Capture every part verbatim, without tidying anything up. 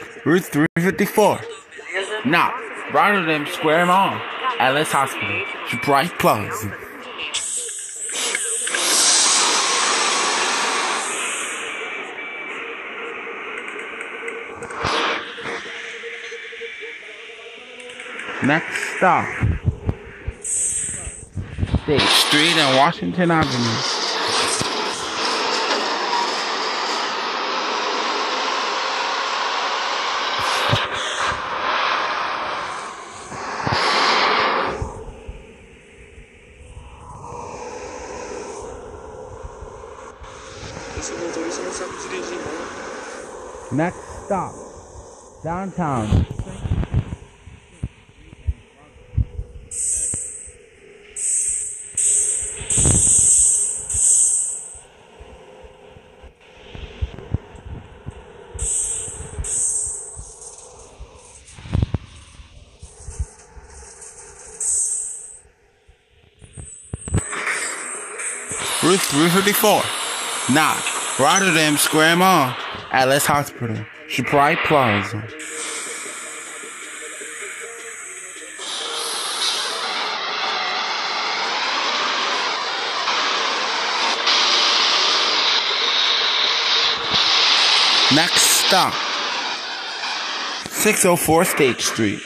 Route three fifty-four. Not Rotterdam Square Mall. Alice Hospital. Bright Plaza. Next stop, State Street and Washington Avenue. Next stop, downtown. Route three fifty-four. Not Rotterdam Square Mall. Alice Hospital. Bright Plaza. Next stop, six oh four State Street.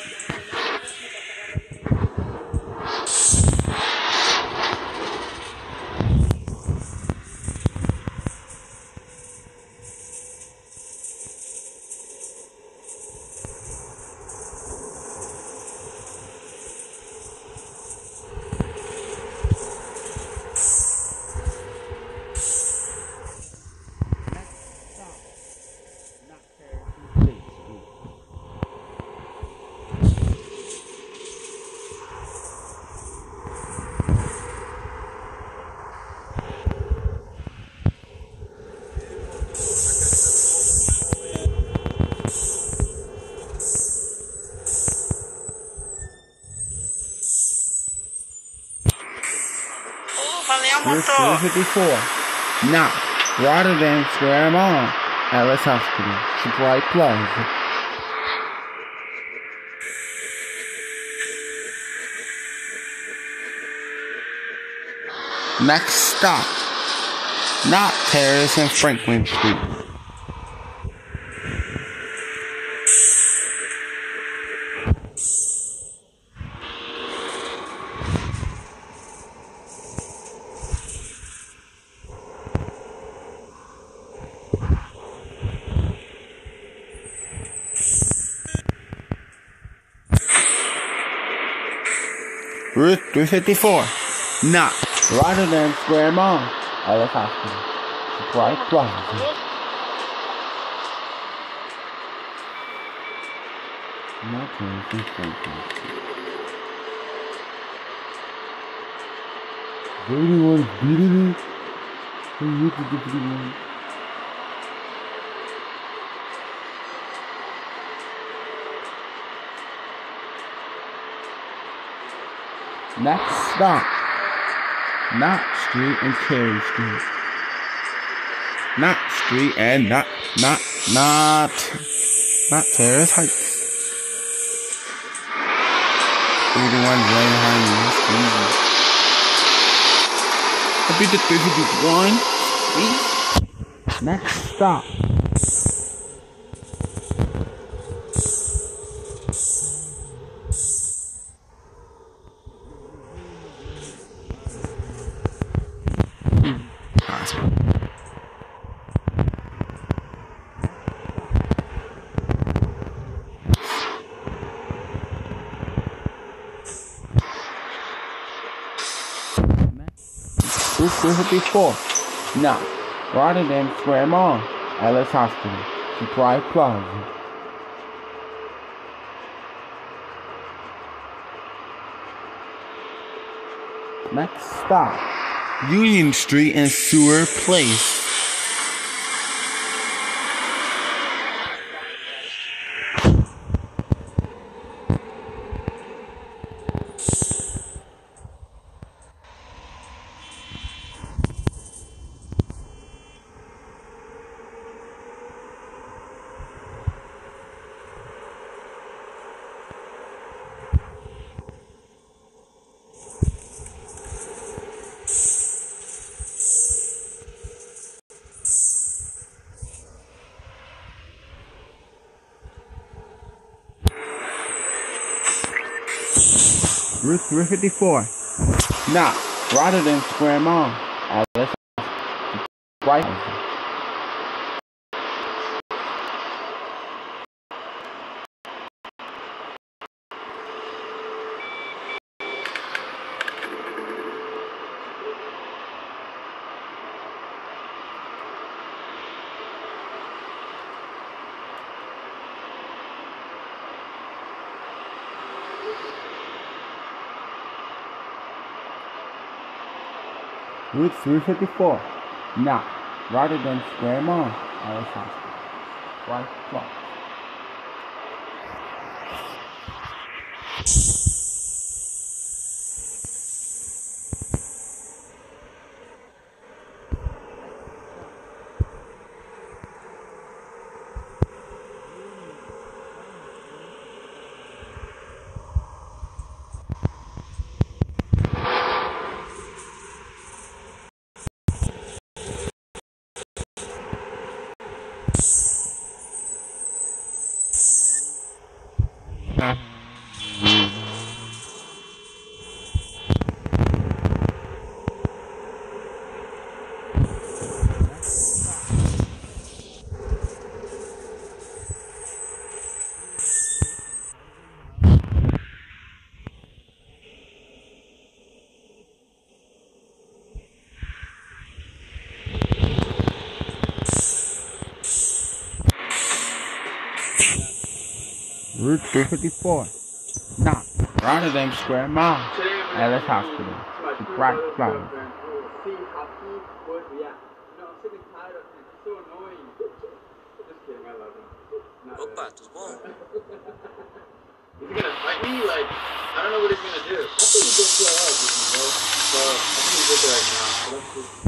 Route three fifty-four. Not Rotterdam Square Mall. Alice Hospital. Bright Plaza. Next stop, not Terrace and Franklin Street. Route three fifty-four. Not Rotterdam Square Mall. Alice Hospital. Bright Plaza. Not Terrace and Franklin Street. Everyone beating me. Who you to the one? Next stop, Knott Street and Carey Street. Knott Street and not, not, not, not Terrace Heights. eighty-one right behind you. That's easy. I beat the three fifty-one. Next stop. Route three fifty-four. No. Rotterdam Square Mall. Alice Hospital. Bright Plaza. Next stop, Union Street and Sewer Place. Route three fifty-four. Knock. Rotterdam Square Mall. Alice Right. Route three fifty-four. Knock. Rotterdam Square Mall. Alice Hospital. Right close. Route three fifty-four. Knock. Rotterdam Square Mall. Alice Hospital. Right close. Opa, tudo bom? Is he gonna fight me? Like, I don't know what he's gonna do. I think he's gonna play out, you know? So, I think he's good right now. So let's just